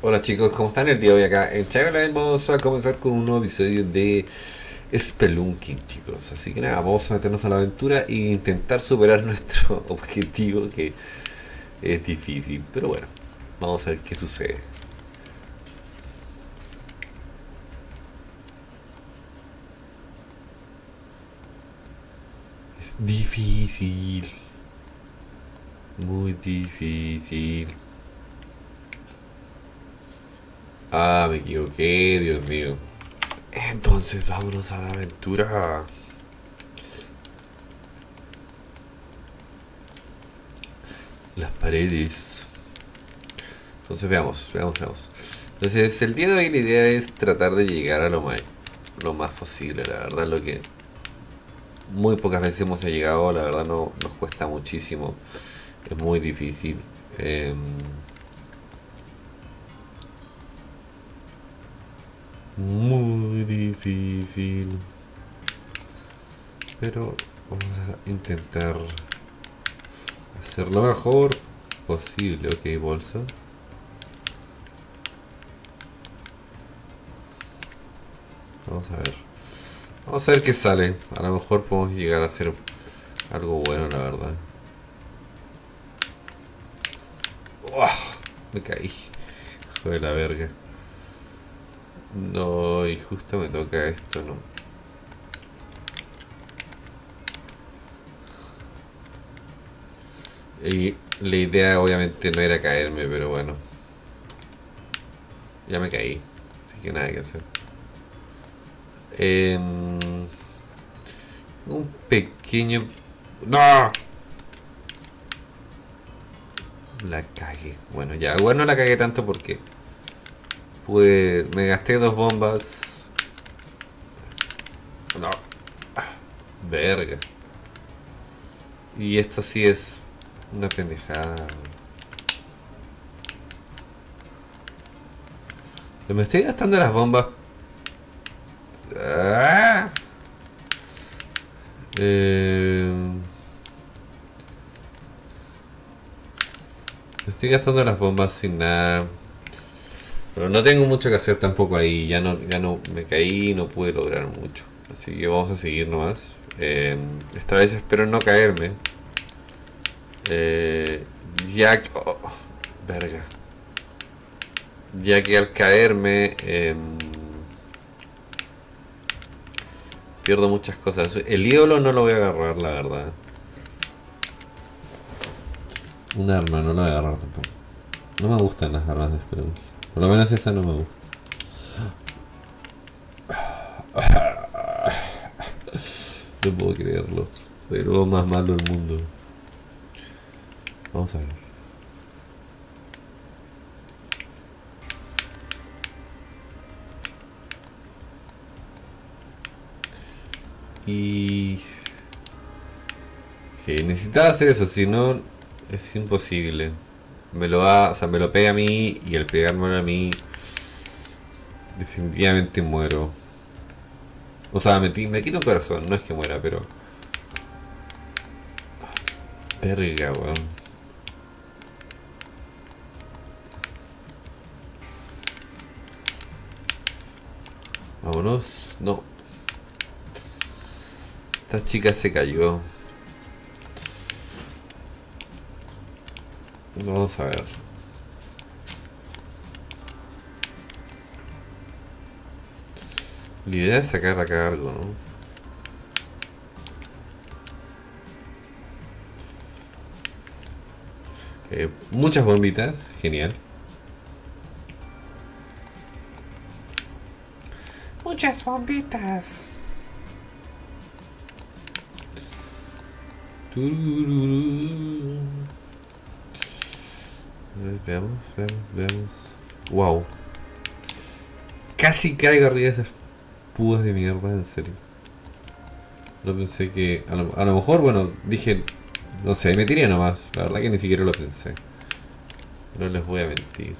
Hola chicos, ¿cómo están el día de hoy acá? En Chagaland vamos a comenzar con un nuevo episodio de Spelunking, chicos. Así que nada, vamos a meternos a la aventura e intentar superar nuestro objetivo, que es difícil. Pero bueno, vamos a ver qué sucede. Es difícil, muy difícil. Ah, me equivoqué, Dios mío. Entonces vámonos a la aventura. Las paredes. Entonces veamos. Entonces el día de hoy la idea es tratar de llegar a lo más posible, la verdad, lo que muy pocas veces hemos llegado, la verdad no nos cuesta muchísimo, es muy difícil. eh, Muy difícil, pero vamos a intentar hacer lo mejor posible. Ok, bolsa. Vamos a ver. Vamos a ver qué sale. A lo mejor podemos llegar a hacer algo bueno, la verdad. ¡Uah! Me caí. Hijo de la verga. No, y justo me toca esto, ¿no? Y la idea obviamente no era caerme, pero bueno. Ya me caí. Así que nada que hacer. Un pequeño... ¡No! La cagué. Bueno, ya. Bueno, no la cagué tanto porque... Pues me gasté dos bombas. No. Verga. Y esto sí es una pendejada. Me estoy gastando las bombas. ¡Ah! Me estoy gastando las bombas sin nada. Pero no tengo mucho que hacer tampoco ahí. Ya no me caí, no pude lograr mucho. Así que vamos a seguir nomás. Esta vez espero no caerme. Eh, ya que... oh, verga. Ya que al caerme... pierdo muchas cosas. El ídolo no lo voy a agarrar, la verdad. Un arma no lo voy a agarrar tampoco. No me gustan las armas de Spelunky. Por lo menos esa no me gusta. No puedo creerlo. Soy el juego más malo del mundo. Vamos a ver. Y... que necesitaba hacer eso, si no es imposible. Me lo va, o sea, me lo pega a mí y al pegármelo a mí definitivamente muero. O sea, me quito un corazón, no es que muera, pero... Verga, weón. Vámonos. No. Esta chica se cayó. Vamos a ver. La idea es sacar acá algo, ¿no? Muchas bombitas, genial. Muchas bombitas. Tururú. A ver, veamos. Wow. Casi caigo arriba de esas púas de mierda, en serio. No pensé que... A lo mejor, bueno, dije... No sé, me tiré nomás. La verdad que ni siquiera lo pensé. No les voy a mentir.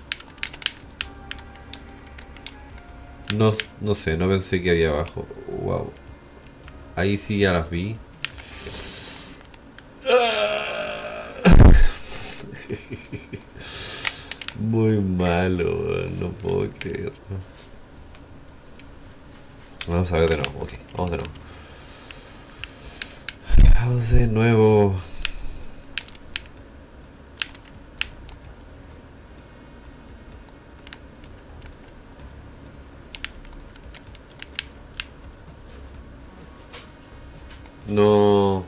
No, no sé, no pensé que había abajo. Wow. Ahí sí ya las vi. muy malo, weón, no puedo creerlo. Vamos a ver de nuevo, ok, vamos de nuevo. Vamos de nuevo. No.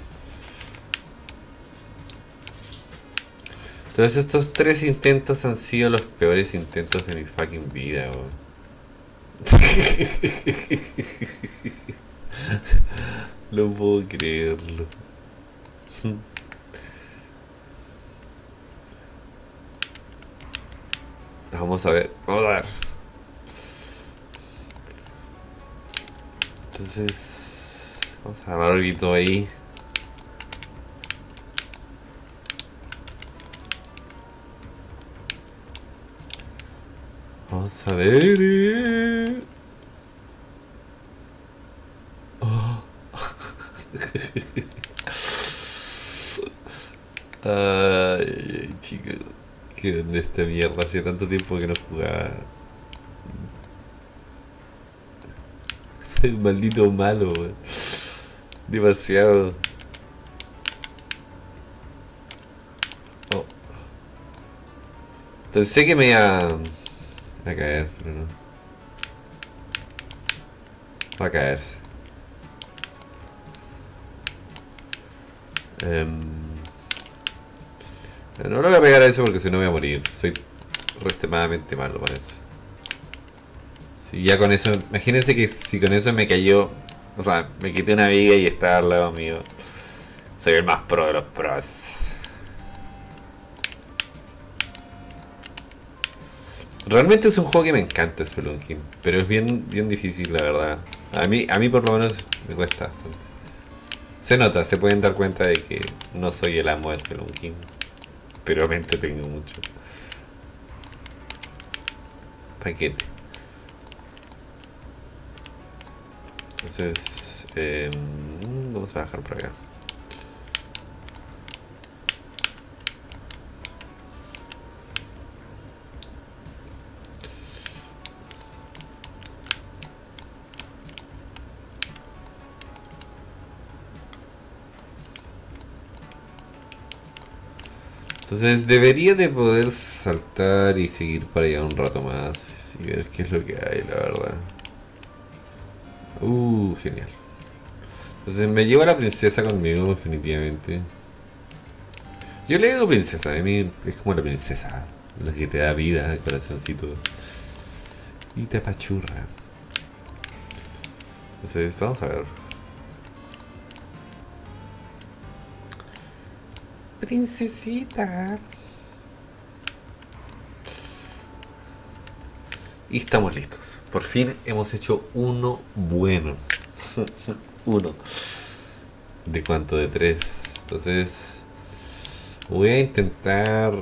Entonces estos 3 intentos han sido los peores intentos de mi fucking vida, weón. No puedo creerlo. Vamos a ver, vamos a ver. Entonces, vamos a agarrar algo ahí. Vamos a ver. Oh. Ay, chicos. ¿Qué onda esta mierda? Hacía tanto tiempo que no jugaba. Soy un maldito malo, weón. Demasiado. Oh. Pensé que me iba a caer, pero no. Va a caerse. No le voy a pegar a eso porque si no voy a morir. Soy extremadamente malo para eso. Si ya con eso, imagínense que si con eso me cayó, o sea, me quité una viga y estaba al lado mío. Soy el más pro de los pros. Realmente es un juego que me encanta, Spelunking, pero es bien difícil, la verdad. A mí por lo menos me cuesta bastante. Se nota, se pueden dar cuenta de que no soy el amo de Spelunking, pero me entretengo mucho. Paquete. Entonces, vamos a bajar por acá. Entonces debería de poder saltar y seguir para allá un rato más y ver qué es lo que hay, la verdad. Genial. Entonces me llevo a la princesa conmigo, definitivamente. Yo le digo princesa, a mí es como la princesa, lo que te da vida, el corazoncito. Y te apachurra. Entonces vamos a ver. Princesita. Y estamos listos. Por fin hemos hecho uno bueno. Uno. ¿De cuánto? De 3. Entonces voy a intentar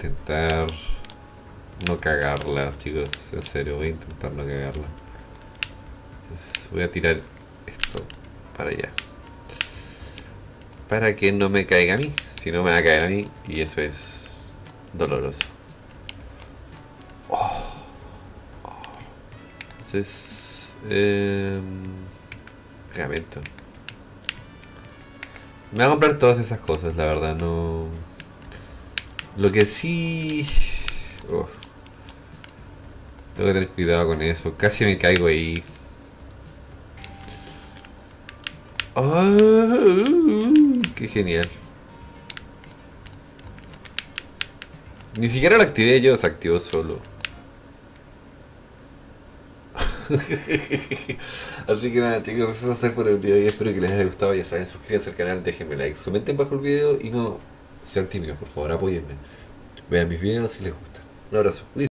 no cagarla, chicos. En serio, voy a intentar no cagarla. Entonces voy a tirar esto para allá. Para que no me caiga a mí. Si no me va a caer a mí. Y eso es doloroso. Entonces, pegamento. Me voy a comprar todas esas cosas, la verdad, no. Lo que sí. Tengo que tener cuidado con eso. Casi me caigo ahí. Qué genial. Ni siquiera lo activé yo, se activó solo. Así que nada, chicos, eso es hacer por el video y espero que les haya gustado. Ya saben, suscríbanse al canal, déjenme likes, comenten bajo el video y no sean tímidos, por favor, apóyenme. Vean mis videos si les gusta. Un abrazo.